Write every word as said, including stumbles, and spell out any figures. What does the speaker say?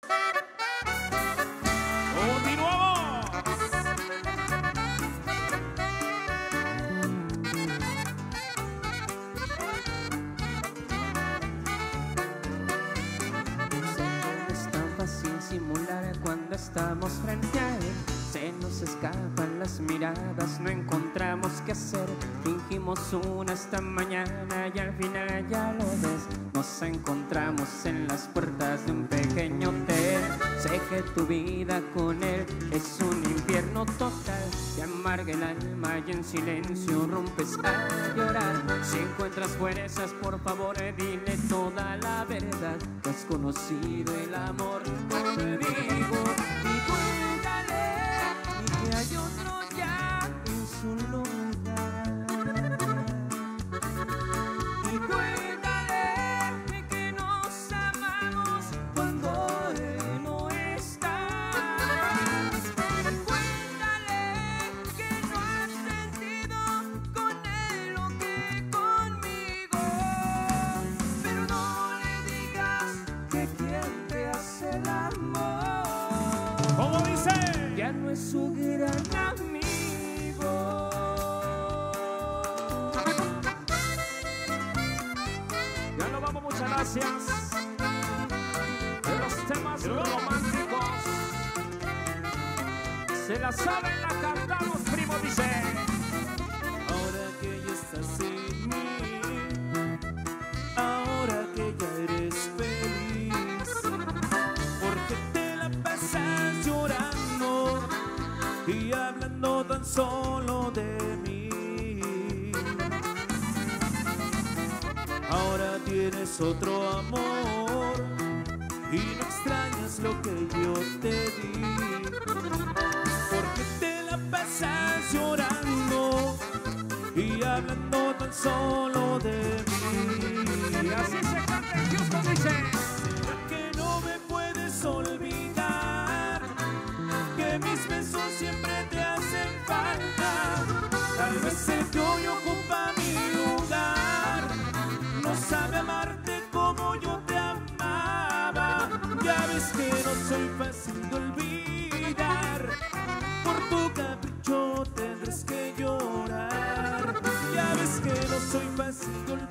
Continuamos. Es tan fácil simular cuando estamos frente a él. Se nos escapan las miradas, no encontramos qué hacer. Fingimos una esta mañana y al final ya lo ves. Nos encontramos en las puertas de un pequeño hotel. Sé que tu vida con él es un infierno total. Te amarga el alma y en silencio rompes a llorar. Si encuentras fuerzas, por favor dile toda la verdad. Que has conocido el amor conmigo. Y cuéntale que hay otro ya en su lugar. Y cuéntale que nos amamos cuando él no está. Y cuéntale que no has sentido con él lo que conmigo. Pero no le digas que quien te hace el amor, ¿Cómo dice? ya no es su gran amigo. Ya nos vamos, muchas gracias. De los temas románticos. Se la saben, la cantamos, primo, dice. Ahora que ya estás sin mí, ahora que ya eres feliz, porque te la pasas llorando y hablando tan solo de mí. Ahora tienes otro amor y no extrañas lo que yo te di, porque te la pasas llorando y hablando tan solo de mí. Y así se canta en Houston, dice. ¿Será que no me puedes olvidar? Que mis besos siempre te hacen falta. Tal vez el que hoy ocupa mi lugar no sabe amarte como yo te amaba. Ya ves que no soy fácil de olvidar. Por tu capricho tendrás que llorar. Ya ves que no soy fácil de olvidar.